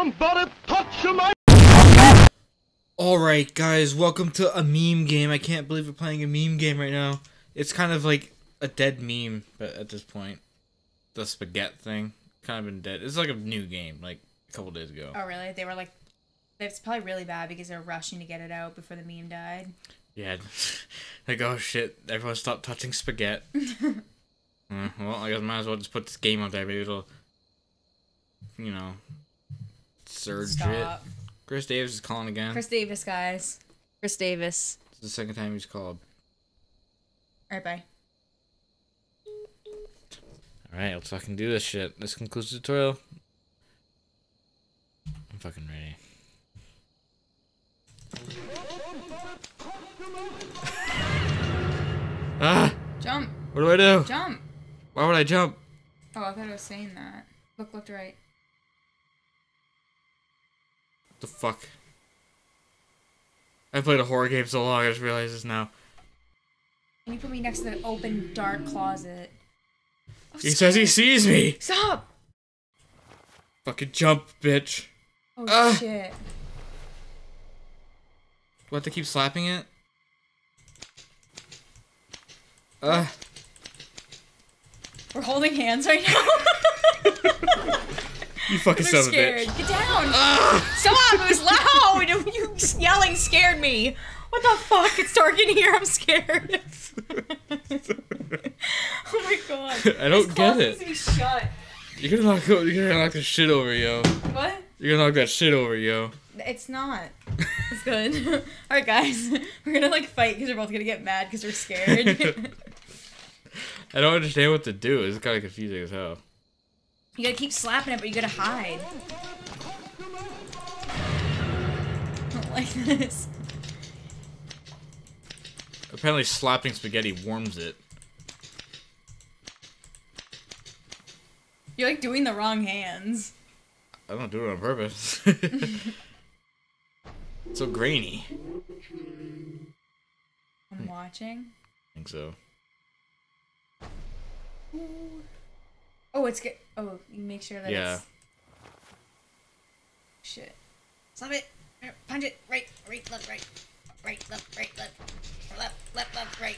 Somebody touch my... Alright guys, welcome to a meme game. I can't believe we're playing a meme game right now. It's kind of like a dead meme, but at this point. The spaghetti thing, kind of been dead. It's like a new game, like a couple days ago. Oh really? They were like, it's probably really bad because they were rushing to get it out before the meme died. Yeah, like oh shit, everyone stop touching spaghetti. Well, I guess I might as well just put this game out there, maybe it'll, you know, surge it. Chris Davis is calling again. Chris Davis, guys. Chris Davis. It's the second time he's called. Alright, bye. Alright, let's fucking do this shit. This concludes the tutorial. I'm fucking ready. Ah! Jump! What do I do? Jump! Why would I jump? Oh, I thought I was saying that. Look left, right. What the fuck? I played a horror game so long, I just realized this now. And you put me next to the open, dark closet. Oh, He says he sees me! Stop! Fucking jump, bitch. Oh, shit. Do I have to keep slapping it? We're holding hands right now. You fucking son of a scared. bitch. Get down! Stop! It was loud! You yelling scared me. What the fuck? It's dark in here. I'm scared. Oh my god. I don't get it. Needs to be shut. You're gonna knock the shit over, yo. What? You're gonna knock that shit over, yo. It's not. It's good. Alright, guys. We're gonna like fight because we're both gonna get mad because we're scared. I don't understand what to do. It's kind of confusing as hell. You gotta keep slapping it, but you gotta hide. Not like this. Apparently slapping spaghetti warms it. You're like doing the wrong hands. I don't do it on purpose. It's so grainy. I'm watching. I think so. Oh, it's good. Oh, you make sure that Yeah. it's... Shit. Slap it. Punch it. Right, left, right. Right, left, left, right.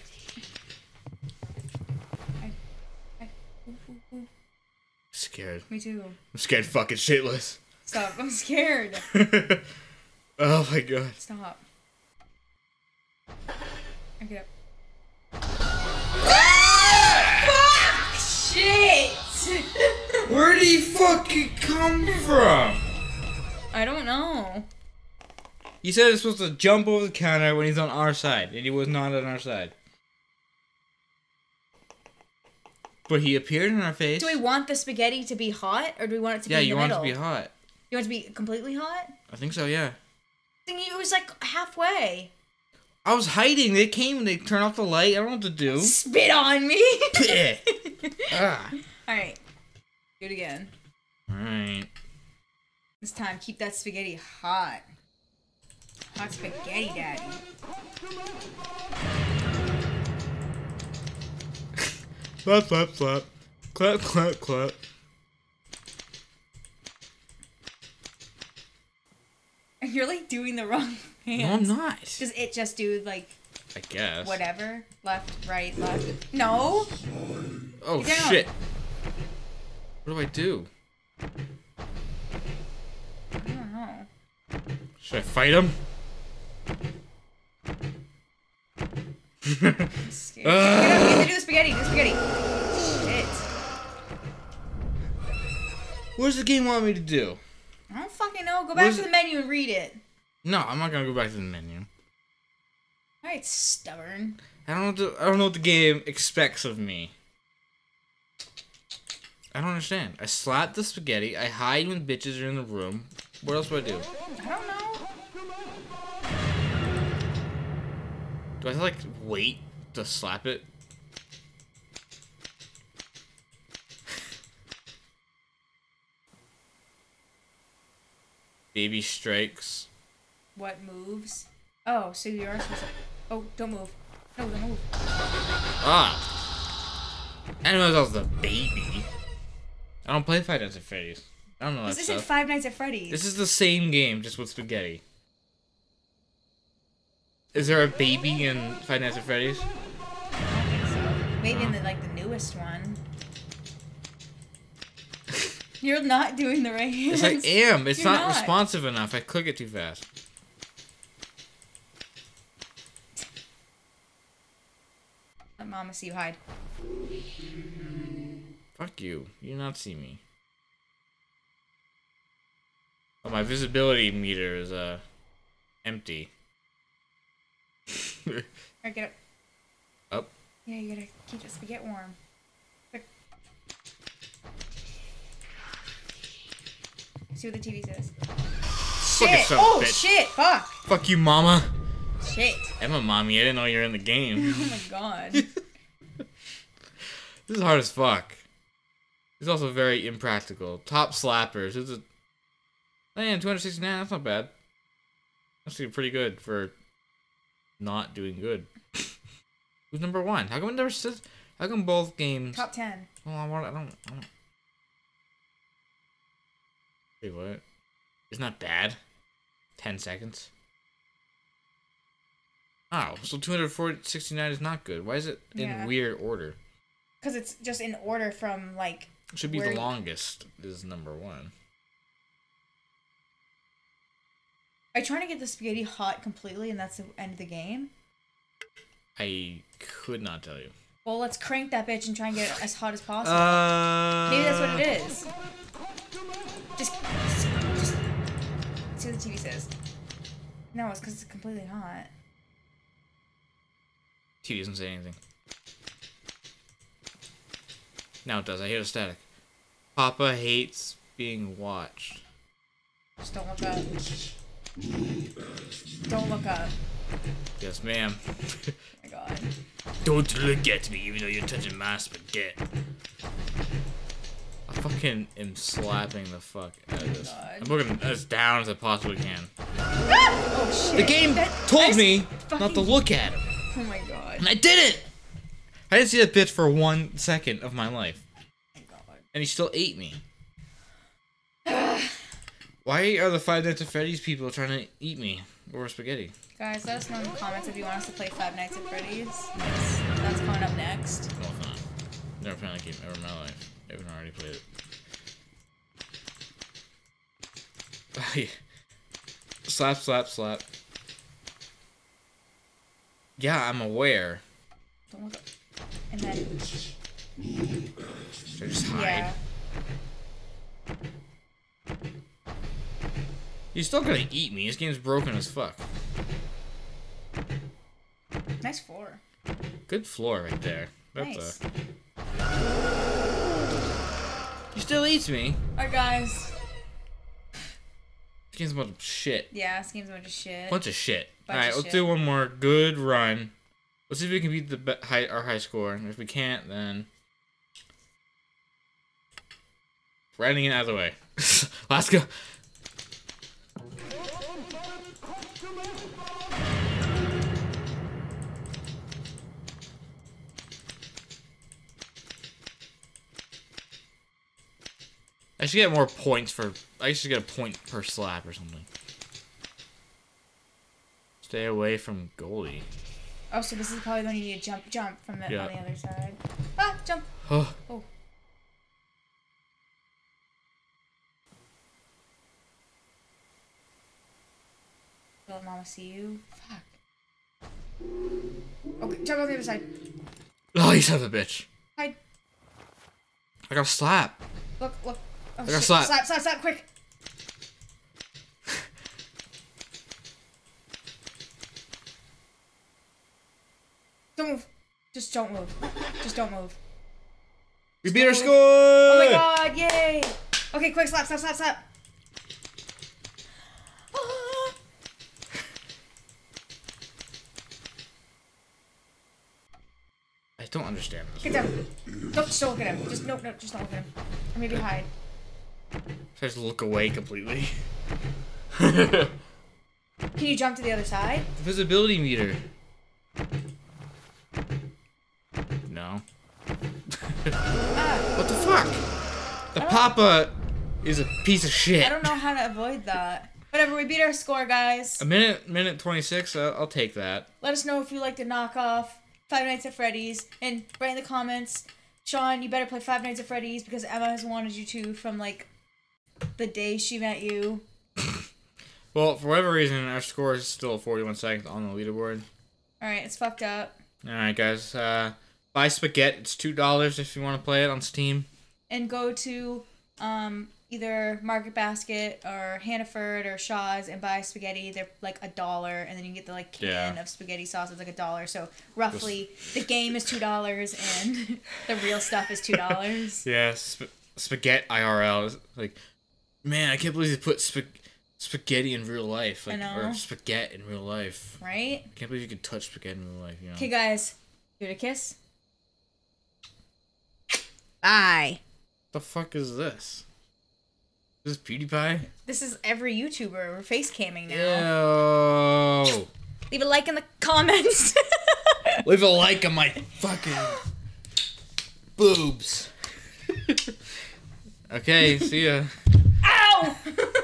Ooh. Scared. Me too. I'm scared fucking shitless. Stop. I'm scared. Oh my god. Stop. Okay. Shit! Where did he fucking come from? I don't know. He said it's supposed to jump over the counter when he's on our side, and he was not on our side. But he appeared in our face. Do we want the spaghetti to be hot, or do we want it to be in the middle? Yeah, you want it to be hot. You want it to be completely hot? I think so, yeah. It was like halfway. I was hiding. They came and they turned off the light. I don't know what to do. Spit on me. Ah. Alright. Do it again. Alright. This time, keep that spaghetti hot. Hot spaghetti, daddy. Slap, slap, slap. Clap, clap, clap. You're like doing the wrong hands. No, I'm not. Does it just do like I guess. whatever? Left, right, left. No! Oh, Get down. shit. What do I do? I don't know. Should I fight him? I'm scared. Get up, you have to do the spaghetti, Shit. What does the game want me to do? I don't fucking know. Go back to the menu and read it. No, I'm not gonna go back to the menu. Alright, stubborn. I don't know what the game expects of me. I don't understand. I slap the spaghetti. I hide when bitches are in the room. What else do I do? I don't know. Do I have to, like, wait to slap it? Baby strikes. What moves? Oh, so you are supposed to... Oh, don't move. No, don't move. Ah! I didn't know that was a baby. I don't play Five Nights at Freddy's. I don't know that This isn't stuff. Five Nights at Freddy's. This is the same game, just with spaghetti. Is there a baby in Five Nights at Freddy's? I don't think so. Maybe in the newest one. You're not doing the right hands. Yes, I am. It's You're not responsive enough. I click it too fast. Let Mama see you hide. Fuck you. You do not see me. Oh, my visibility meter is empty. Alright, get up. Up. Yeah, you gotta keep the spaghetti warm. Quick. See what the TV says. Fucking Shit! son of a Oh bitch. shit! Fuck! Fuck you, mama. Shit! Emma, mommy, I didn't know you were in the game. Oh my god. This is hard as fuck. It's also very impractical. Top slappers. This is man, 269. That's not bad. That's actually pretty good for not doing good. Who's number one? How come it never says? How come both games? Top 10. Oh, I don't. Wait, what? Isn't that bad? 10 seconds. Oh, so 269 is not good. Why is it in Yeah. weird order? Because it's just in order from like. It should be where the you- longest is number one. Are you trying to get the spaghetti hot completely and that's the end of the game? I could not tell you. Well, let's crank that bitch and try and get it as hot as possible. Maybe Maybe that's what it is. Just see what the TV says. No, it's because it's completely hot. TV doesn't say anything. Now it does. I hear the static. Papa hates being watched. Just don't look up. Don't look up. Yes, ma'am. Oh my god. Don't look at me, even though you're touching my spaghetti. I fucking am slapping the fuck out of this. God. I'm looking as down as I possibly can. Oh shit. The game That- told that's me not fucking- to look at him, Oh my god. and I didn't. I didn't see that bitch for 1 second of my life, Oh my god. and he still ate me. Why are the Five Nights at Freddy's people trying to eat me or spaghetti? Guys, let us know in the comments if you want us to play Five Nights at Freddy's. That's coming up next. No, it's not. Never played that game ever in my life. I haven't already played it. Slap, slap, slap. Yeah, I'm aware. Don't look up. And then, Should I just hide? yeah. He's still gonna eat me. This game's broken as fuck. Nice floor. Good floor right there. That's Nice. He still eats me. Alright, guys. This game's a bunch of shit. Yeah, this game's a bunch of shit. Bunch of shit. Bunch Alright, of let's shit. do one more good run. Let's see if we can beat our high score. And if we can't, then we're ending it out of the way. Let's go. I should get more points for. I should get a point per slap or something. Stay away from Goldie. Oh, so this is probably when you need to jump from the Yeah. on the other side. Ah, jump. Oh. Oh. Let Mama see you. Fuck. Okay, jump on the other side. Oh, you son of a bitch. Hide. I got a slap. Look, look. Oh, got shit. slap. Slap, quick. Don't move. Just don't move. Just don't move. We beat our score! Oh my god, yay! Okay, quick, slap. Ah. I don't understand this. Get down. Just don't look at him. Just no, just don't look at him. Or maybe hide. I just look away completely. Can you jump to the other side? Visibility meter. No. Ah, What the fuck? The Papa He's a piece of shit. I don't know how to avoid that. Whatever, we beat our score, guys. A minute 26. I'll take that. Let us know if you like to knock off Five Nights at Freddy's, and write in the comments, Sean, you better play Five Nights at Freddy's because Emma has wanted you to from like the day she met you. Well, for whatever reason, our score is still 41 seconds on the leaderboard. All right, it's fucked up. All right, guys. Buy Spaghetti. It's $2 if you want to play it on Steam. And go to either Market Basket or Hannaford or Shaw's and buy spaghetti. They're like $1, and then you get the like can of spaghetti sauce. It's like $1. So roughly, the game is $2 and the real stuff is $2. Yeah, Spaghetti IRL is like, man, I can't believe they put spaghetti in real life, like, I know. or spaghetti in real life. Right? I can't believe you could touch spaghetti in real life. You know. Okay, guys, give it a kiss. Bye. What the fuck is this? Is this PewDiePie? This is every YouTuber. We're face camming now. Ew. Leave a like in the comments. Leave a like on my fucking boobs. Okay, see ya. Ow!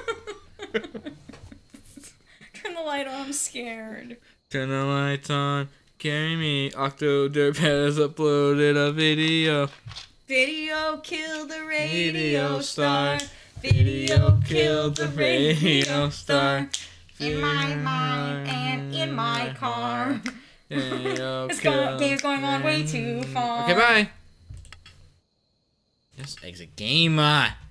Turn the light on. I'm scared. Turn the lights on. Carry me. Octoderp has uploaded a video. Video killed the radio star. star. Video killed the radio star. In my mind and in my car. This game's going on way too far. Okay, bye. Yes, exit game.